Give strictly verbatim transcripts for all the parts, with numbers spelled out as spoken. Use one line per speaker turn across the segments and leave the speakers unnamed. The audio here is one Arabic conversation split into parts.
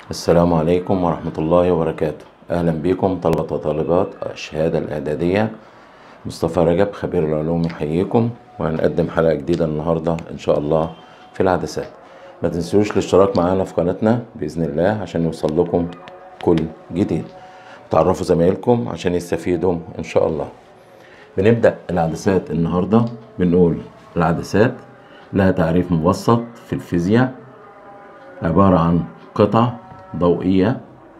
السلام عليكم ورحمة الله وبركاته. أهلا بكم طلبة وطالبات الشهادة الإعدادية. مصطفى رجب خبير العلوم يحييكم، وهنقدم حلقة جديدة النهاردة إن شاء الله في العدسات. ما تنسوش الاشتراك معنا في قناتنا بإذن الله عشان يوصل لكم كل جديد. تعرفوا زمايلكم عشان يستفيدوا إن شاء الله. بنبدأ العدسات النهاردة. بنقول العدسات لها تعريف مبسط في الفيزياء، عبارة عن قطع ضوئية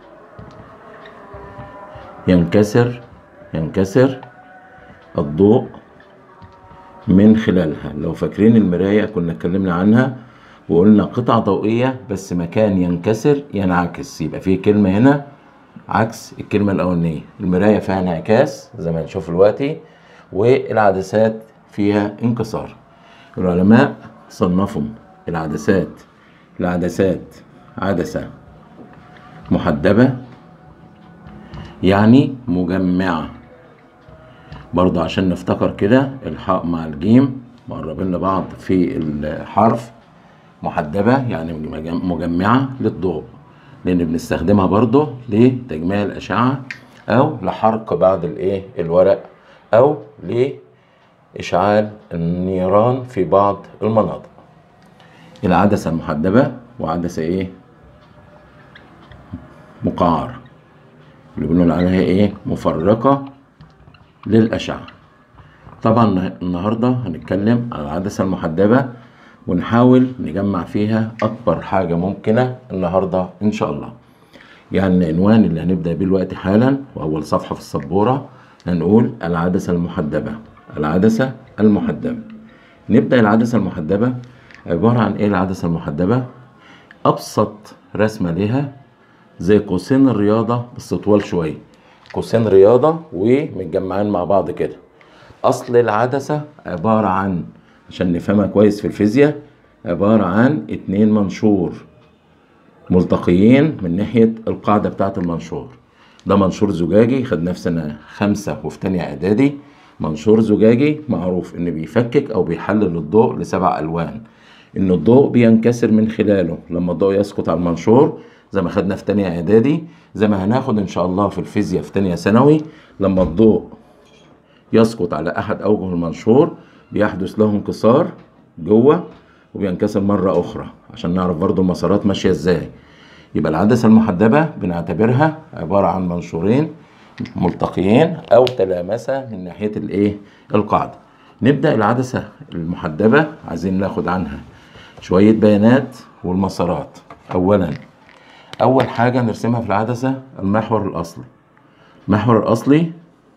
ينكسر ينكسر الضوء من خلالها. لو فاكرين المراية كنا اتكلمنا عنها وقلنا قطع ضوئية بس مكان ينكسر ينعكس، يبقى فيه كلمة هنا عكس الكلمة الأولانية. المراية فيها انعكاس زي ما نشوف دلوقتي، والعدسات فيها انكسار. العلماء صنفوا العدسات العدسات عدسة محدبة يعني مجمعة، برضو عشان نفتكر كده الحاء مع الجيم مقربين لبعض في الحرف. محدبة يعني مجمعة للضوء، لأن بنستخدمها برضو لتجميع الأشعة أو لحرق بعض الإيه الورق أو لإشعال النيران في بعض المناطق. العدسة المحدبة وعدسة إيه مقعرة اللي بنقول عليها ايه مفرقة للأشعة. طبعا النهاردة هنتكلم على العدسة المحدبة ونحاول نجمع فيها أكبر حاجة ممكنة النهاردة إن شاء الله. يعني العنوان اللي هنبدأ بيه الوقت حالا وأول صفحة في السبورة هنقول العدسة المحدبة. العدسة المحدبة نبدأ. العدسة المحدبة عبارة عن ايه؟ العدسة المحدبة أبسط رسمة لها زي قوسين الرياضة بس طوال شوية، قوسين رياضة ومتجمعين مع بعض كده. أصل العدسة عبارة عن، عشان نفهمها كويس في الفيزياء، عبارة عن اتنين منشور ملتقيين من ناحية القاعدة بتاعة المنشور. ده منشور زجاجي خدناه في سنة خمسة وفي تانية إعدادي. منشور زجاجي معروف إن بيفكك أو بيحلل الضوء لسبع ألوان، إن الضوء بينكسر من خلاله لما الضوء يسقط على المنشور، زي ما خدنا في تانية اعدادي، زي ما هناخد ان شاء الله في الفيزياء في تانية ثانوي. لما الضوء يسقط على احد اوجه المنشور بيحدث له انكسار جوه وبينكسر مرة اخرى، عشان نعرف برضو المسارات ماشية ازاي. يبقى العدسة المحدبة بنعتبرها عبارة عن منشورين ملتقيين او تلامسة من ناحية الايه القاعدة. نبدأ العدسة المحدبة، عايزين ناخد عنها شوية بيانات والمسارات. اولا أول حاجة نرسمها في العدسة المحور الأصلي. المحور الأصلي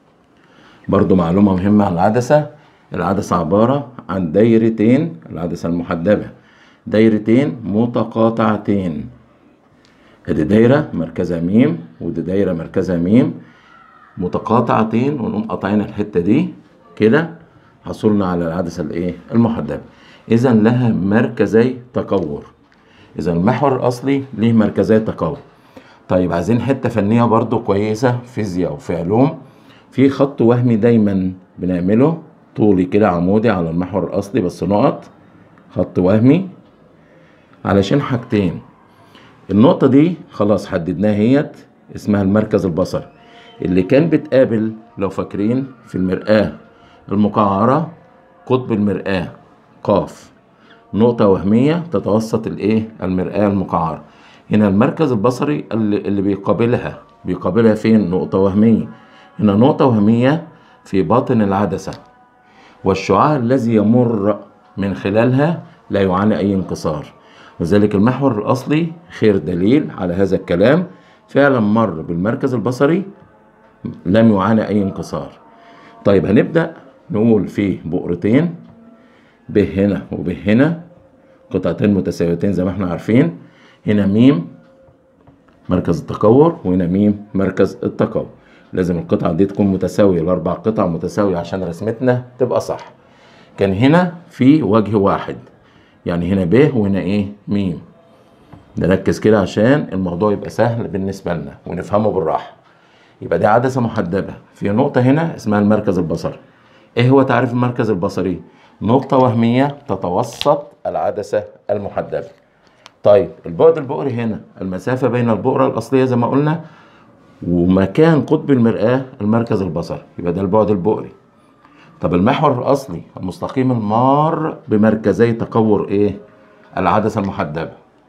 برضو معلومة مهمة عن العدسة. العدسة عبارة عن دايرتين، العدسة المحدبة دايرتين متقاطعتين. ادي دايرة مركزها ميم ودي دايرة مركزها ميم متقاطعتين، ونقوم قاطعين الحتة دي كده حصلنا على العدسة الايه المحدبة. إذا لها مركزي تكور. إذا المحور الأصلي ليه مركزي تكور. طيب عايزين حتة فنية برضو كويسة، فيزياء وفي علوم، في خط وهمي دايما بنعمله طولي كده عمودي على المحور الأصلي بس نقط، خط وهمي علشان حاجتين. النقطة دي خلاص حددناها، هي اسمها المركز البصري، اللي كان بتقابل لو فاكرين في المرآة المقعرة قطب المرآة قاف، نقطة وهمية تتوسط الايه المرآة المقعرة. هنا المركز البصري اللي, اللي بيقابلها بيقابلها فين؟ نقطة وهمية. هنا نقطة وهمية في باطن العدسة، والشعاع الذي يمر من خلالها لا يعاني أي انكسار، وذلك المحور الأصلي خير دليل على هذا الكلام. فعلا مر بالمركز البصري لم يعاني أي انكسار. طيب هنبدأ نقول فيه بؤرتين، ب هنا وب هنا، قطعتين متساويتين زي ما احنا عارفين. هنا ميم مركز التكور وهنا ميم مركز التكور. لازم القطعة دي تكون متساوية، الأربع قطع متساوية عشان رسمتنا تبقى صح. كان هنا في وجه واحد، يعني هنا ب وهنا ايه ميم. نركز كده عشان الموضوع يبقى سهل بالنسبة لنا ونفهمه بالراحة. يبقى دي عدسة محدبة في نقطة هنا اسمها المركز البصري. ايه هو تعريف المركز البصري؟ نقطة وهمية تتوسط العدسة المحدبة. طيب البعد البؤري هنا المسافة بين البؤرة الأصلية زي ما قلنا ومكان قطب المرآة المركز البصري، يبقى ده البعد البؤري. طب المحور الأصلي المستقيم المار بمركزي تقور إيه؟ العدسة المحدبة.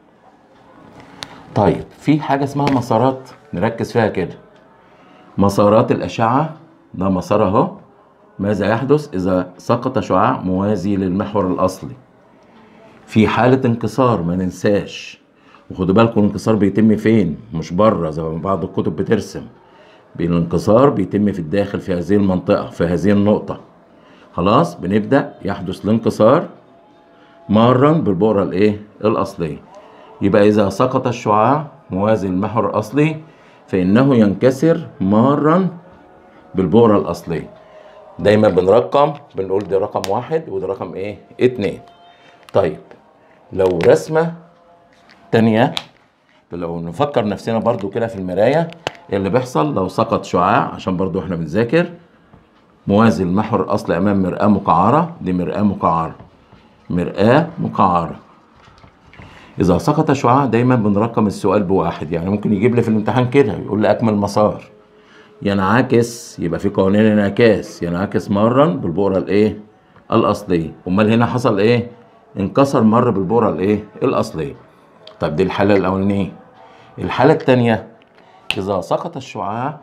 طيب في حاجة اسمها مسارات نركز فيها كده. مسارات الأشعة ده مسار أهو. ماذا يحدث إذا سقط شعاع موازي للمحور الأصلي؟ في حالة انكسار ما ننساش، وخدوا بالكم الانكسار بيتم فين؟ مش بره زي ما بعض الكتب بترسم. الانكسار بيتم في الداخل في هذه المنطقة في هذه النقطة. خلاص بنبدأ يحدث الانكسار مارا بالبؤرة الايه؟ الأصلية. يبقى إذا سقط الشعاع موازي للمحور الأصلي فإنه ينكسر مارا بالبؤرة الأصلية. دايما بنرقم بنقول دي رقم واحد ودي رقم ايه؟ اتنين. طيب لو رسمة تانية، لو نفكر نفسنا برضو كده في المراية اللي بيحصل لو سقط شعاع، عشان برضو احنا بنذاكر، موازي المحور الأصلي أمام مرآة مقعرة. دي مرآة مقعرة، مرآة مقعرة. إذا سقط شعاع دايما بنرقم السؤال بواحد، يعني ممكن يجيب لي في الامتحان كده يقول لي أكمل مسار. ينعكس، يبقى في قوانين انعكاس، ينعكس مرا بالبؤرة الإيه؟ الأصلية. أمال هنا حصل إيه؟ انكسر مر بالبؤرة الإيه؟ الأصلية. طب دي الحالة الأولانية. الحالة الثانية إذا سقط الشعاع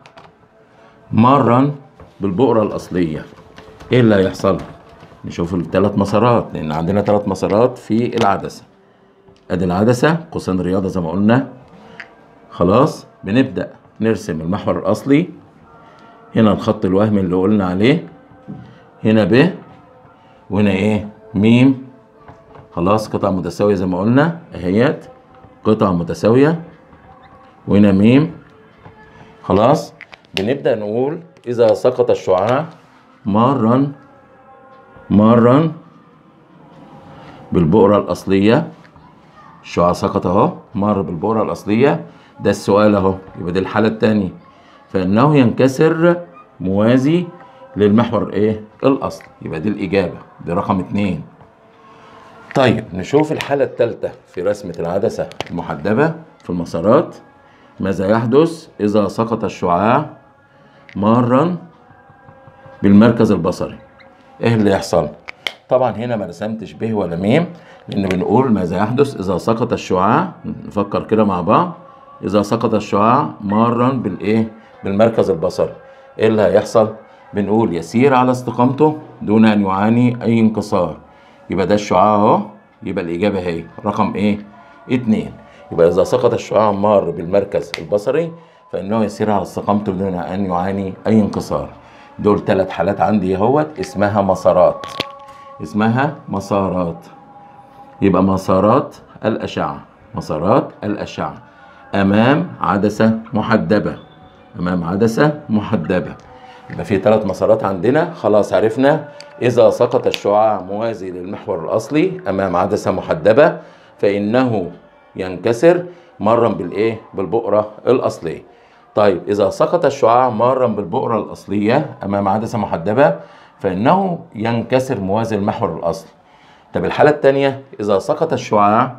مرا بالبؤرة الأصلية، إيه اللي هيحصل؟ نشوف الثلاث مسارات، لأن عندنا ثلاث مسارات في العدسة. أدي العدسة قوسين رياضة زي ما قلنا. خلاص بنبدأ نرسم المحور الأصلي. هنا الخط الوهمي اللي قلنا عليه، هنا ب وهنا إيه؟ ميم. خلاص قطع متساوية زي ما قلنا أهيت، قطع متساوية، وهنا ميم. خلاص بنبدأ نقول إذا سقط الشعاع مرا مرا بالبؤرة الأصلية. الشعاع سقط أهو مر بالبؤرة الأصلية، ده السؤال أهو. يبقى دي الحالة التانية، فإنه ينكسر موازي للمحور إيه؟ الأصلي. يبقى دي الإجابة، دي رقم اتنين. طيب نشوف الحالة الثالثة في رسمة العدسة المحدبة في المسارات. ماذا يحدث إذا سقط الشعاع مارا بالمركز البصري؟ إيه اللي يحصل؟ طبعا هنا ما رسمتش به ولا ميم، لأن بنقول ماذا يحدث إذا سقط الشعاع. نفكر كده مع بعض. إذا سقط الشعاع مارا بالإيه؟ بالمركز البصري. إيه اللي هيحصل؟ بنقول يسير على استقامته دون أن يعاني أي انكسار. يبقى ده الشعاع اهو. يبقى الإجابة هي رقم إيه؟ اتنين. يبقى إذا سقط الشعاع مار بالمركز البصري فإنه يسير على استقامته دون أن يعاني أي انكسار. دول ثلاث حالات عندي اهوت اسمها مسارات. اسمها مسارات. يبقى مسارات الأشعة، مسارات الأشعة أمام عدسة محدبة، أمام عدسة محدبة. يبقى في ثلاث مسارات عندنا. خلاص عرفنا إذا سقط الشعاع موازي للمحور الأصلي أمام عدسة محدبة فإنه ينكسر مرا بالإيه؟ بالبؤرة الأصلية. طيب إذا سقط الشعاع مرا بالبؤرة الأصلية أمام عدسة محدبة فإنه ينكسر موازي للمحور الأصلي. طب الحالة الثانية إذا سقط الشعاع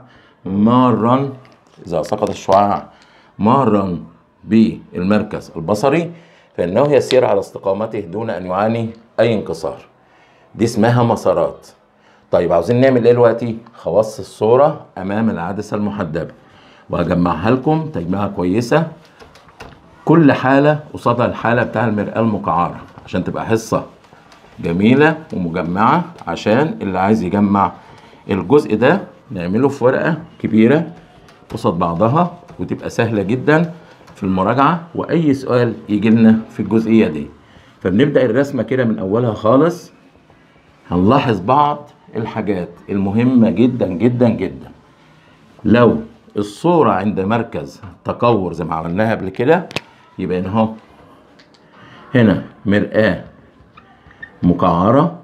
مرا إذا سقط الشعاع مرا بالمركز البصري فإنه يسير على استقامته دون أن يعاني أي انكسار. دي اسمها مسارات. طيب عاوزين نعمل ايه دلوقتي؟ خواص الصورة أمام العدسة المحدبة، وهجمعها لكم تجميعة كويسة. كل حالة قصادها الحالة بتاع المرآة المقعرة عشان تبقى حصة جميلة ومجمعة، عشان اللي عايز يجمع الجزء ده نعمله في ورقة كبيرة قصاد بعضها وتبقى سهلة جدا في المراجعة وأي سؤال يجي لنا في الجزئية دي. فبنبدأ الرسمة كده من أولها خالص. هنلاحظ بعض الحاجات المهمة جدا جدا جدا. لو الصورة عند مركز تقور زي ما عملناها قبل كده يبقى هنا اهو، هنا مرآة مقعرة،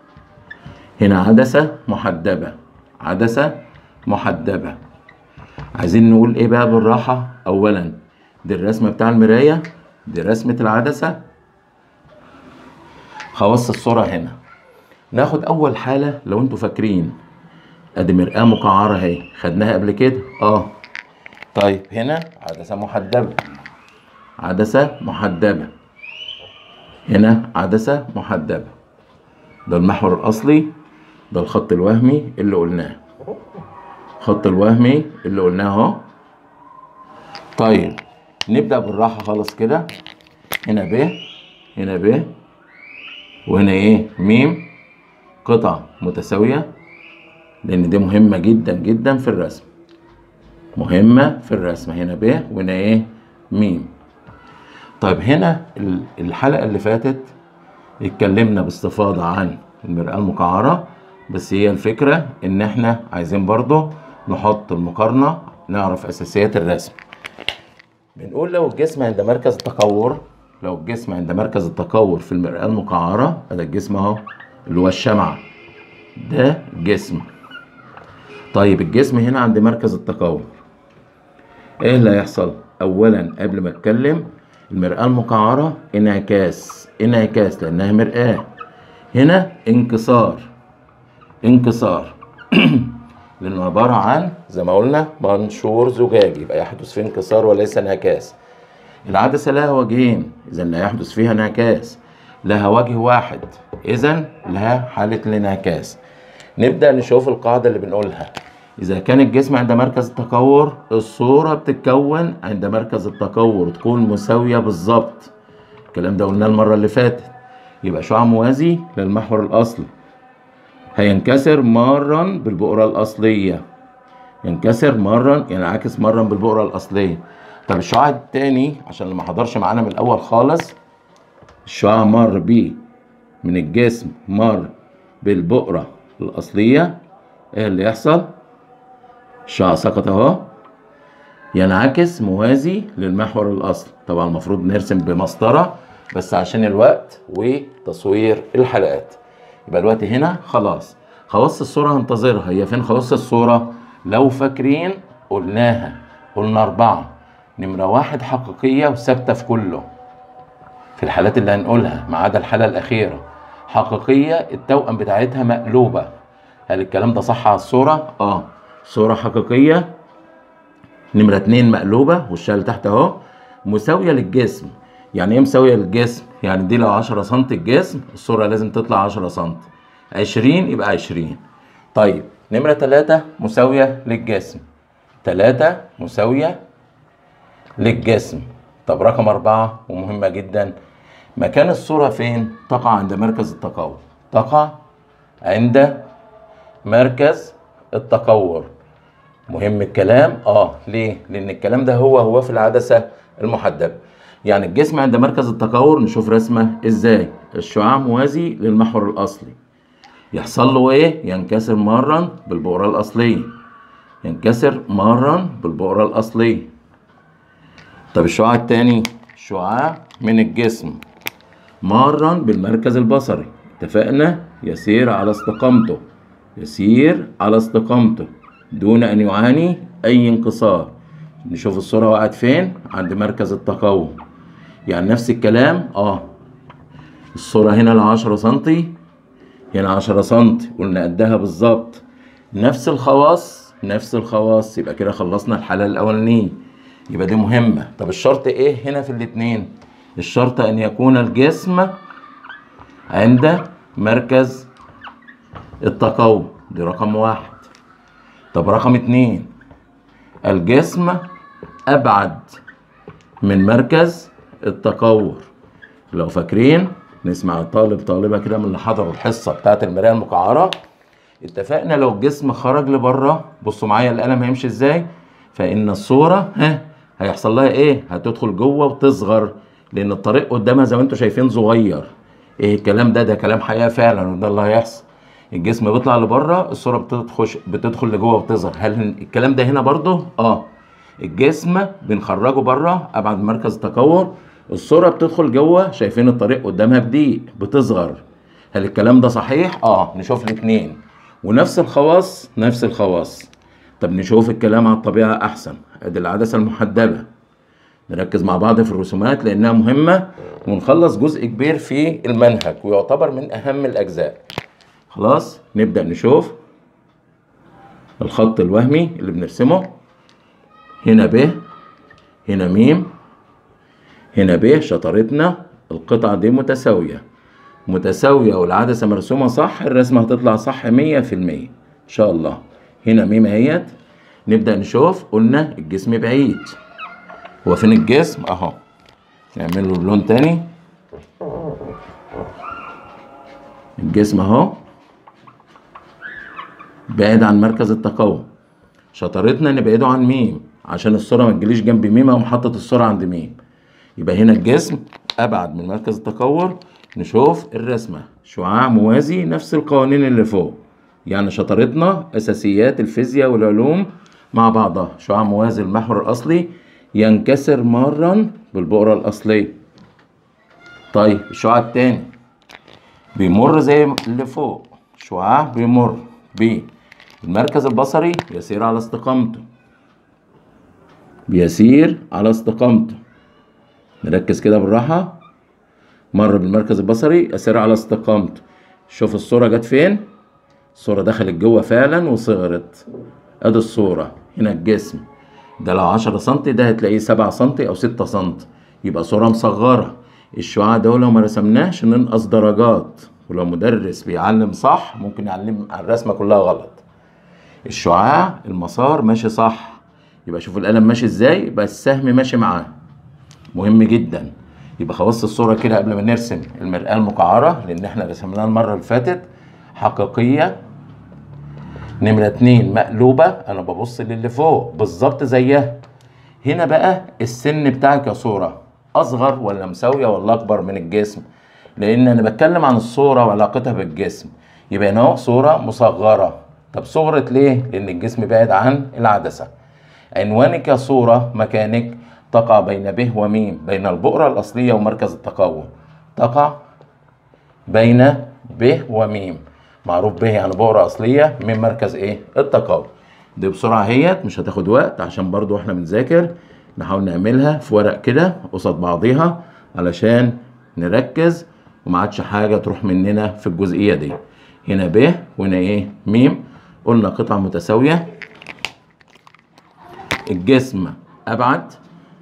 هنا عدسة محدبة، عدسة محدبة. عايزين نقول ايه بقى بالراحة؟ اولا دي الرسمة بتاع المراية، دي رسمة العدسة. خواص الصورة هنا ناخد اول حالة. لو انتوا فاكرين ادي مرآة مقعرة اهي، خدناها قبل كده اه. طيب هنا عدسة محدبة، عدسة محدبة، هنا عدسة محدبة. ده المحور الأصلي، ده الخط الوهمي اللي قلناه، الخط الوهمي اللي قلناه اهو. طيب نبدأ بالراحة خالص كده. هنا ب، هنا ب، وهنا ايه ميم، قطع متساوية، لأن دي مهمة جدا جدا في الرسم، مهمة في الرسم. هنا ب وهنا ايه ميم. طيب هنا الحلقة اللي فاتت اتكلمنا باستفاضة عن المرآة المقعرة، بس هي الفكرة ان احنا عايزين برضو نحط المقارنة، نعرف اساسيات الرسم. بنقول لو الجسم عند مركز التقور، لو الجسم عند مركز التقور في المرآة المقعرة، ده الجسم اهو اللي هو الشمعة، ده جسم. طيب الجسم هنا عند مركز التقور، ايه اللي هيحصل؟ اولا قبل ما اتكلم، المرآة المقعرة انعكاس، انعكاس لانها مرآة. هنا انكسار، انكسار لانه عبارة عن زي ما قلنا منشور زجاجي، يبقى يحدث فيه انكسار وليس انعكاس. العدسة لها وجهين، اذا لا يحدث فيها انعكاس. لها وجه واحد، اذا لها حالة الانعكاس. نبدأ نشوف القاعدة اللي بنقولها. إذا كان الجسم عند مركز التقور، الصورة بتتكون عند مركز التقور تكون مساوية بالظبط. الكلام ده قلناه المرة اللي فاتت. يبقى شعاع موازي للمحور الأصلي هينكسر مرا بالبؤرة الأصلية، ينكسر مرا ينعكس مرا بالبؤرة الأصلية. طب الشعاع التاني عشان اللي ما حضرش معانا من الأول خالص، الشعاع مر بيه من الجسم، مر بالبؤرة الأصلية، إيه اللي يحصل؟ الشعاع سقط اهو، ينعكس موازي للمحور الاصلي. طبعا المفروض نرسم بمسطره، بس عشان الوقت وتصوير الحلقات. يبقى الوقت هنا خلاص، خواص الصوره هنتظرها. هي فين خواص الصوره؟ لو فاكرين قلناها، قلنا اربعه. نمره واحد حقيقيه وثابته في كله، في الحالات اللي هنقولها ما عدا الحاله الاخيره. حقيقيه التوأم بتاعتها مقلوبه. هل الكلام ده صح على الصوره؟ اه صورة حقيقية. نمرة اتنين مقلوبة، وشها لتحت اهو، مساوية للجسم. يعني ايه مساوية للجسم؟ يعني دي لو عشرة سنتي الجسم، الصورة لازم تطلع عشرة سنتي. عشرين يبقى عشرين. طيب نمرة تلاتة مساوية للجسم، تلاتة مساوية للجسم. طب رقم أربعة ومهمة جدا، مكان الصورة فين؟ تقع عند مركز التقور، تقع عند مركز التقور. مهم الكلام اه ليه؟ لان الكلام ده هو هو في العدسه المحدبه. يعني الجسم عند مركز التقور نشوف رسمه ازاي. الشعاع موازي للمحور الاصلي، يحصل له ايه؟ ينكسر مرا بالبؤره الاصليه، ينكسر مرا بالبؤره الاصليه. طب الشعاع الثاني، شعاع من الجسم مرا بالمركز البصري، اتفقنا يسير على استقامته، يسير على استقامته دون أن يعاني أي انكسار. نشوف الصورة وقعت فين؟ عند مركز التقور. يعني نفس الكلام اه الصورة هنا العشرة سنتي، هنا عشرة سنتي، قلنا قدها بالظبط. نفس الخواص، نفس الخواص. يبقى كده خلصنا الحالة الأولانية، يبقى دي مهمة. طب الشرط إيه هنا في الاتنين؟ الشرط أن يكون الجسم عند مركز التقور، دي رقم واحد. طب رقم اتنين، الجسم أبعد من مركز التقور. لو فاكرين نسمع طالب طالبة كده من اللي حضروا الحصة بتاعت المراية المقعرة، اتفقنا لو الجسم خرج لبره، بصوا معايا القلم هيمشي ازاي، فإن الصورة ها هيحصل لها ايه؟ هتدخل جوه وتصغر، لأن الطريق قدامها زي ما انتم شايفين صغير. ايه الكلام ده؟ ده كلام حقيقة فعلا، وده اللي هيحصل. الجسم بيطلع لبره، الصوره بتدخل بتدخل لجوه وبتظهر. هل الكلام ده هنا برضه؟ اه الجسم بنخرجه بره ابعد من مركز التقور، الصوره بتدخل جوه، شايفين الطريق قدامها بضيق، بتصغر. هل الكلام ده صحيح؟ اه نشوف الاثنين ونفس الخواص، نفس الخواص. طب نشوف الكلام على الطبيعه احسن. ادي العدسه المحدبه، نركز مع بعض في الرسومات لانها مهمه، ونخلص جزء كبير في المنهج ويعتبر من اهم الاجزاء. خلاص نبدأ نشوف. الخط الوهمي اللي بنرسمه. هنا ب، هنا م، هنا ب. شطارتنا القطعة دي متساوية متساوية والعدسة مرسومة صح، الرسمة هتطلع صح مية في المية إن شاء الله. هنا م اهيت. نبدأ نشوف. قلنا الجسم بعيد. هو فين الجسم؟ أهو. نعمل له بلون تاني. الجسم أهو بعيد عن مركز التقوم. شطارتنا نبعده عن م عشان الصورة ما تجيليش جنب م، أقوم حاطط الصورة عند م. يبقى هنا الجسم أبعد من مركز التقور. نشوف الرسمة. شعاع موازي، نفس القوانين اللي فوق. يعني شطارتنا أساسيات الفيزياء والعلوم مع بعضها. شعاع موازي المحور الأصلي ينكسر مرا بالبؤرة الأصلية. طيب الشعاع التاني بيمر زي اللي فوق. شعاع بيمر بالمركز البصري يسير على استقامته. بيسير على استقامته. نركز كده بالراحة. مر بالمركز البصري يسير على استقامته. شوف الصورة جت فين؟ الصورة دخلت جوه فعلا وصغرت. ادي الصورة. هنا الجسم ده لو عشرة سنتي ده هتلاقيه سبعة سنتي او ستة سنتي، يبقى صورة مصغرة. الشعاع ده لو ما رسمناش ننقص درجات، ولو مدرس بيعلم صح ممكن يعلم الرسمة كلها غلط. الشعاع المسار ماشي صح، يبقى شوف القلم ماشي ازاي، يبقى السهم ماشي معاه. مهم جدا. يبقى خواص الصورة كده قبل ما نرسم المرآة المقعرة، لأن احنا رسمناها المرة اللي فاتت، حقيقية. نمرة اتنين مقلوبة، أنا ببص للي فوق بالظبط زيها. هنا بقى السن بتاعك يا صورة أصغر ولا مساوية ولا أكبر من الجسم؟ لأن أنا بتكلم عن الصورة وعلاقتها بالجسم. يبقى هنا صورة مصغرة. طب صغرت ليه؟ لأن الجسم بعيد عن العدسة. عنوانك يا صورة مكانك تقع بين ب وم، بين البؤرة الأصلية ومركز التقوم. تقع بين ب وم. معروف به يعني بؤرة أصلية من مركز إيه؟ التقوم. دي بسرعة اهيت، مش هتاخد وقت عشان برضو احنا بنذاكر. نحاول نعملها في ورق كده قصاد بعضيها علشان نركز وما عادش حاجة تروح مننا في الجزئية دي. هنا ب وهنا إيه؟ م. قلنا قطعة متساوية. الجسم أبعد.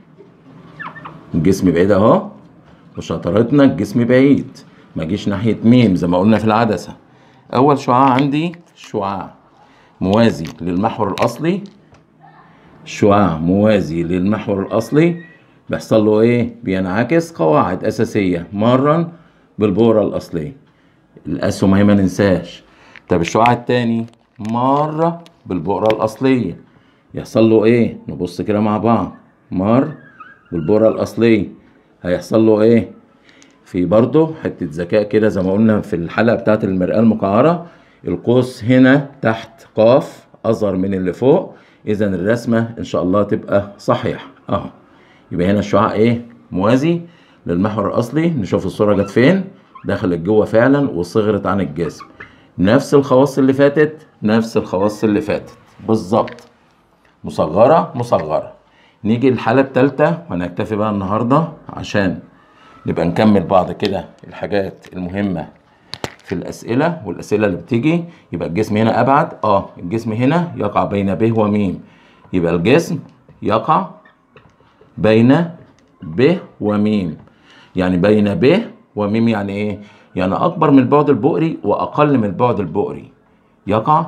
الجسم بعيد اهو، وشطارتنا الجسم بعيد، ما جيش ناحية م زي ما قلنا في العدسة. أول شعاع عندي شعاع موازي للمحور الأصلي. شعاع موازي للمحور الأصلي بيحصل له إيه؟ بينعكس قواعد أساسية مرا بالبؤرة الأصلية. الأسهم اهي ما ننساش. طب الشعاع التاني مرة بالبؤرة الأصلية، يحصل له إيه؟ نبص كده مع بعض. مر بالبؤرة الأصلية هيحصل له إيه؟ في برضه حتة ذكاء كده زي ما قلنا في الحلقة بتاعت المرآة المقعرة. القوس هنا تحت قاف أصغر من اللي فوق، إذا الرسمة إن شاء الله تبقى صحيحة أهو. يبقى هنا الشعاع إيه؟ موازي للمحور الأصلي. نشوف الصورة جت فين؟ دخلت جوه فعلا وصغرت عن الجسم. نفس الخواص اللي فاتت، نفس الخواص اللي فاتت بالظبط. مصغرة مصغرة. نيجي للحالة التالتة وهنكتفي بقى النهاردة عشان نبقى نكمل بعض كده الحاجات المهمة في الأسئلة والأسئلة اللي بتيجي. يبقى الجسم هنا أبعد. آه الجسم هنا يقع بين ب وم. يبقى الجسم يقع بين ب وم. يعني بين ب وم يعني إيه؟ يعني أكبر من البعد البؤري وأقل من البعد البؤري. يقع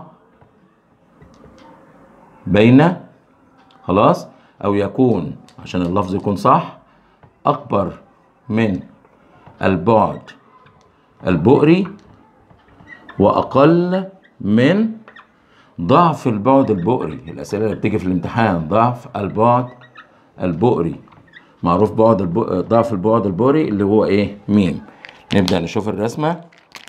بين، خلاص، أو يكون عشان اللفظ يكون صح، أكبر من البعد البؤري وأقل من ضعف البعد البؤري. الأسئلة اللي بتيجي في الامتحان ضعف البعد البؤري. معروف بعد الب... ضعف البعد البؤري اللي هو إيه؟ م. نبدأ نشوف الرسمة.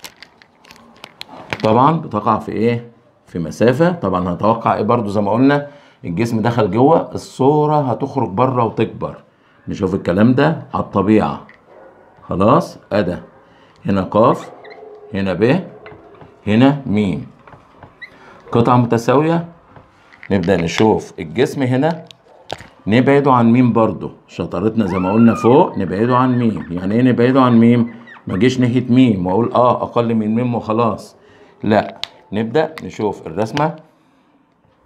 طبعا بتقع في إيه؟ في مسافة. طبعا هنتوقع إيه برضو زي ما قلنا؟ الجسم دخل جوه، الصورة هتخرج بره وتكبر. نشوف الكلام ده على الطبيعة. خلاص. أدا هنا قاف، هنا ب، هنا م. قطعة متساوية. نبدأ نشوف الجسم هنا نبعده عن م برضو. شطارتنا زي ما قلنا فوق نبعده عن م. يعني ايه نبعده عن م؟ ما جيش ناحية م واقول اه اقل من م وخلاص. لا، نبدأ نشوف الرسمة.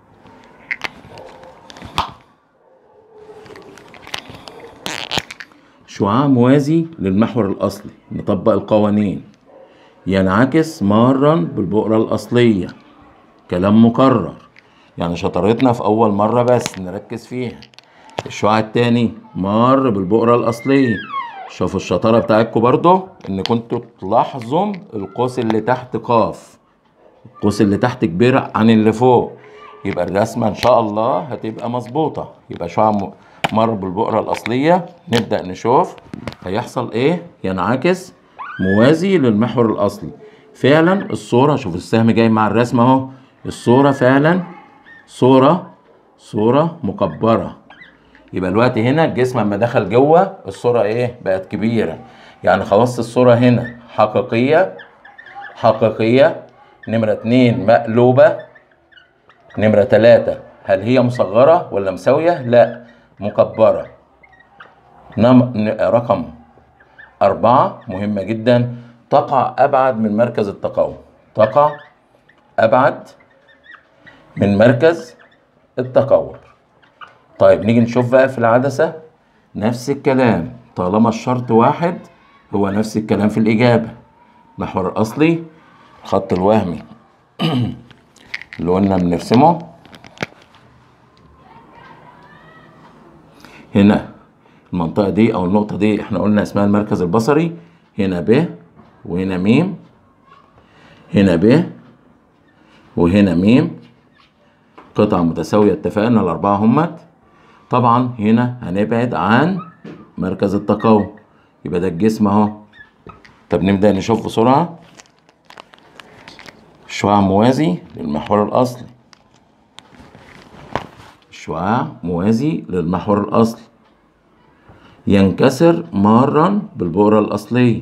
شعاع موازي للمحور الأصلي، نطبق القوانين. ينعكس مارا بالبؤرة الأصلية، كلام مكرر، يعني شطارتنا في أول مرة بس نركز فيها. الشعاع التاني مار بالبؤرة الأصلية. شوفوا الشطارة بتاعتكم برضو إن كنتوا تلاحظوا القوس اللي تحت قاف، القوس اللي تحت كبير عن اللي فوق، يبقى الرسمة إن شاء الله هتبقى مظبوطة. يبقى شعاع مر بالبؤرة الأصلية، نبدأ نشوف هيحصل إيه. ينعكس موازي للمحور الأصلي. فعلا الصورة، شوف السهم جاي مع الرسمة أهو، الصورة فعلا صورة صورة مكبرة. يبقى الوقت هنا الجسم لما دخل جوه الصورة إيه؟ بقت كبيرة. يعني خواص الصورة هنا حقيقية حقيقية. نمرة اتنين مقلوبة. نمرة تلاتة هل هي مصغرة ولا مساوية؟ لا، مكبرة. نم... رقم أربعة مهمة جدا، تقع أبعد من مركز التقاوم. تقع أبعد من مركز التقاوم. طيب نيجي نشوف بقى في العدسة نفس الكلام، طالما الشرط واحد هو نفس الكلام في الإجابة. محور الأصلي، الخط الوهمي اللي قلنا بنرسمه هنا، المنطقة دي أو النقطة دي احنا قلنا اسمها المركز البصري. هنا ب وهنا م، هنا ب وهنا م، قطع متساوية اتفقنا الأربعة همت. طبعا هنا هنبعد عن مركز التقاوم، يبقى ده الجسم اهو. طب نبدأ نشوف بسرعة. شعاع موازي للمحور الأصلي، شعاع موازي للمحور الأصلي، ينكسر مارا بالبؤرة الأصلية.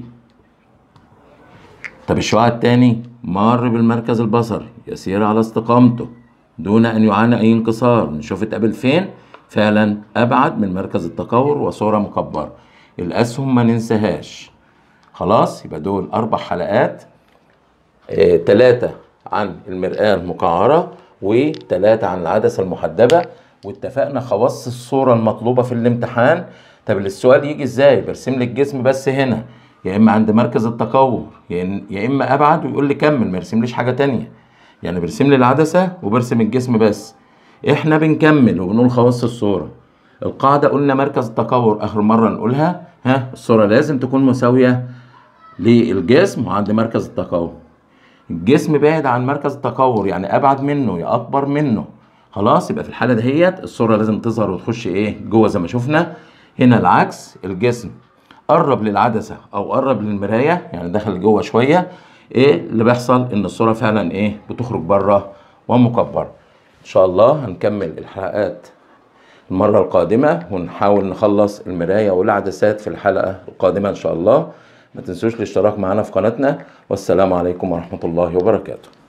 طب الشعاع التاني مار بالمركز البصري، يسير على استقامته دون أن يعاني أي انكسار. نشوف اتقابل فين. فعلا أبعد من مركز التقور وصورة مكبرة. الأسهم ما ننساهاش. خلاص، يبقى دول أربع حلقات، اه تلاتة عن المرآة المقعرة وتلاتة عن العدسة المحدبة، واتفقنا خواص الصورة المطلوبة في الامتحان. طب السؤال يجي ازاي؟ برسم لي الجسم بس هنا، يا اما عند مركز التقور يا اما ابعد ويقول لي كمل، ما يرسمليش حاجه تانية. يعني برسم لي العدسه وبرسم الجسم بس. احنا بنكمل وبنقول خواص الصوره. القاعده قلنا مركز التقور اخر مره نقولها، ها الصوره لازم تكون مساويه للجسم وعند مركز التقور. الجسم بعد عن مركز التقور يعني ابعد منه يا اكبر منه. خلاص، يبقى في الحاله دهيت الصوره لازم تظهر وتخش ايه جوه زي ما شفنا. هنا العكس، الجسم قرب للعدسه او قرب للمرايه يعني دخل جوه شويه. ايه اللي بيحصل؟ ان الصوره فعلا ايه بتخرج بره ومكبره. ان شاء الله هنكمل الحلقات المره القادمه ونحاول نخلص المرايه والعدسات في الحلقه القادمه ان شاء الله. ما تنسوش الاشتراك معنا في قناتنا، والسلام عليكم ورحمه الله وبركاته.